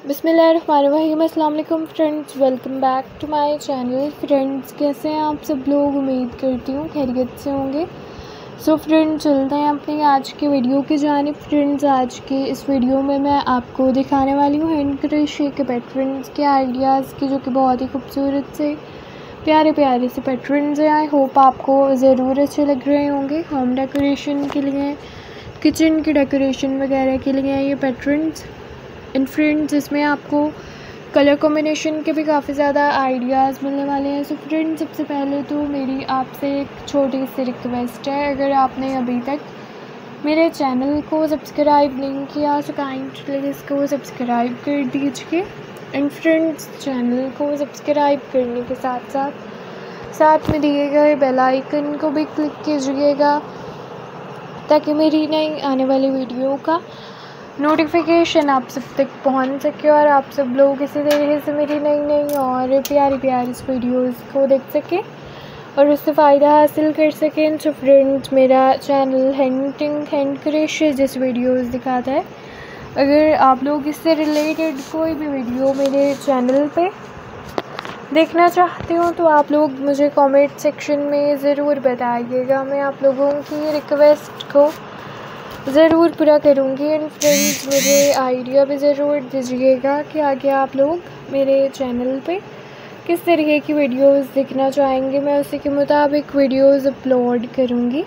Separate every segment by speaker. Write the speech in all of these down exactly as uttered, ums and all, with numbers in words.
Speaker 1: बिस्मिल्लाहिर्रहमानिर्रहीम। अस्सलाम वालेकुम friends, welcome back to my channel. Friends, कैसे हैं आप सब लोग? उम्मीद करती हूँ खैरियत से होंगे। सो so, फ्रेंड्स, चलते हैं अपनी आज की वीडियो की जानिब। फ्रेंड्स, आज के इस वीडियो में मैं आपको दिखाने वाली हूँ हैंड क्रोशे के पैटर्न्स के आइडियाज़ की, जो कि बहुत ही खूबसूरत से प्यारे प्यारे से पैटर्न्स हैं। आई होप आपको ज़रूर अच्छे लग रहे होंगे। होम डेकोरेशन के लिए, किचन की डेकोरेशन वगैरह के लिए ये पैटर्न्स। एंड फ्रेंड्स, इसमें आपको कलर कॉम्बिनेशन के भी काफ़ी ज़्यादा आइडियाज़ मिलने वाले हैं। सो फ्रेंड्स, सबसे पहले तो मेरी आपसे एक छोटी सी रिक्वेस्ट है, अगर आपने अभी तक मेरे चैनल को सब्सक्राइब नहीं किया तो काइंडली इसको सब्सक्राइब कर दीजिए। एंड फ्रेंड्स, चैनल को सब्सक्राइब करने के साथ साथ साथ में दिए गए बेल आइकन को भी क्लिक कीजिएगा, ताकि मेरी नई आने वाली वीडियो का नोटिफिकेशन आप सब तक पहुंच सके और आप सब लोग इसी तरीके से मेरी नई नई और प्यारी प्यारी वीडियोस को देख सकें और उससे फ़ायदा हासिल कर सकें। तो फ्रेंड्स, मेरा चैनल हैंडिंग हैंड क्रोशे जिस वीडियोस दिखाता है, अगर आप लोग इससे रिलेटेड कोई भी वीडियो मेरे चैनल पे देखना चाहते हो तो आप लोग मुझे कमेंट सेक्शन में ज़रूर बताइएगा। मैं आप लोगों की रिक्वेस्ट को ज़रूर पूरा करूँगी। एंड फ्रेंड्स, मुझे आइडिया भी ज़रूर दीजिएगा कि आगे आप लोग मेरे चैनल पे किस तरीके की वीडियोस देखना चाहेंगे, मैं उसी के मुताबिक वीडियोस अपलोड करूँगी।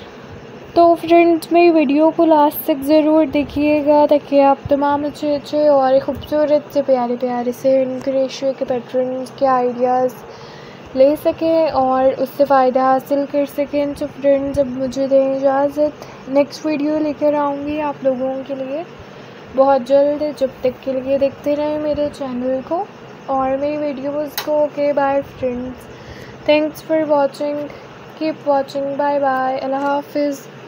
Speaker 1: तो फ्रेंड्स, मेरी वीडियो को लास्ट तक ज़रूर देखिएगा, ताकि आप तमाम अच्छे अच्छे और ख़ूबसूरत से प्यारे प्यारे से हैंड क्रोशे के पैटर्न्स के आइडियाज़ ले सकें और उससे फ़ायदा हासिल कर सकें। तो फ्रेंड्स, अब मुझे दें इजाज़त। नेक्स्ट वीडियो लेकर आऊँगी आप लोगों के लिए बहुत जल्द। जब तक के लिए देखते रहें मेरे चैनल को और मेरी वीडियोज़ को। Okay, bye friends, thanks for watching, keep watching, bye bye, अल्लाह हाफिज़।